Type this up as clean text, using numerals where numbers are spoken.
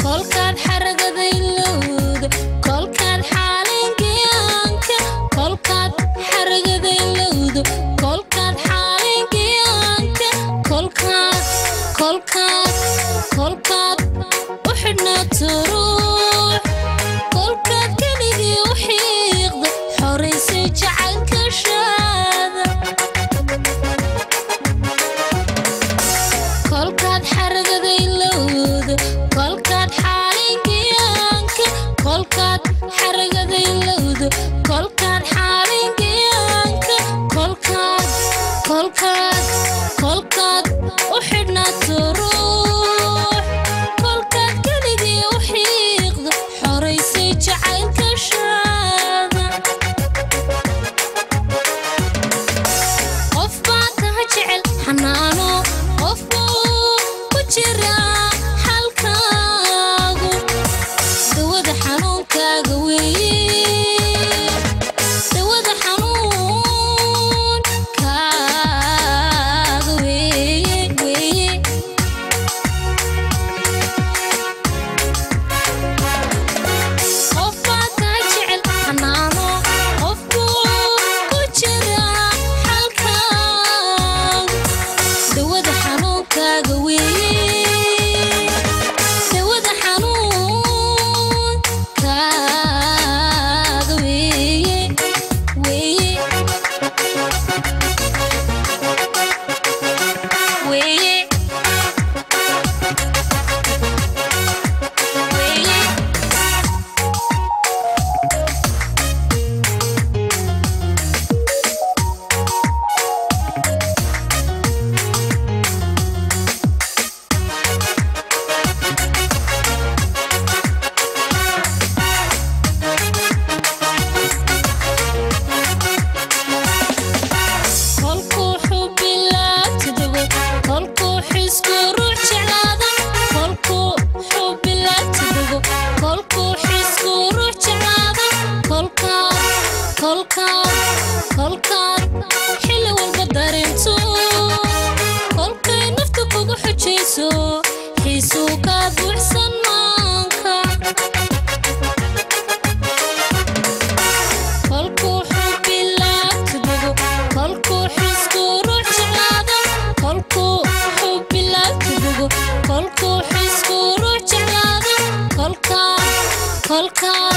kolkaad xaragada ilowda kolkaad xaalinkiyaanka kolkaad xaragada ilowda kolkaad xaalinkiyaanka kolkaad u xidhnaato ruux kolkaad keligii u xiiqda xoraysay jacaylkashaada kolkaad xaragada ilowda kolkaad xaalinkiyaanka kolkaad xaragada ilowda kolkaad xaalinkiyaanka kolkaad u xidhnaato ruux kolkaad keligii u xiiqda xoraysay jacaylkashaada qof baa taha jecel xanaano qof buu ku jiraa xalkaagu dawada xanuunkaaga weeye dawada xanuunkaaga weeye qof baa taha jecel xanaano qof buu ku jiraa xalkaagu dawada xanuunkaaga weeye dawada xanuunkaaga weeye kolkuu xubbi laabta dego kolkuu xisku ruux jeclaada kolkuu xubbi laabta dego kolkuu xisku ruux jeclaada kolkaad xilli walba dareento kolkay nafta kugu xujayso xiisuu kaa buuxsan maanka kolkuu xubbi laabta dego kolkuu xisku ruux jeclaada kolkuu xubbi laabta dego kolkuu xisku ruux jeclaada kolkaad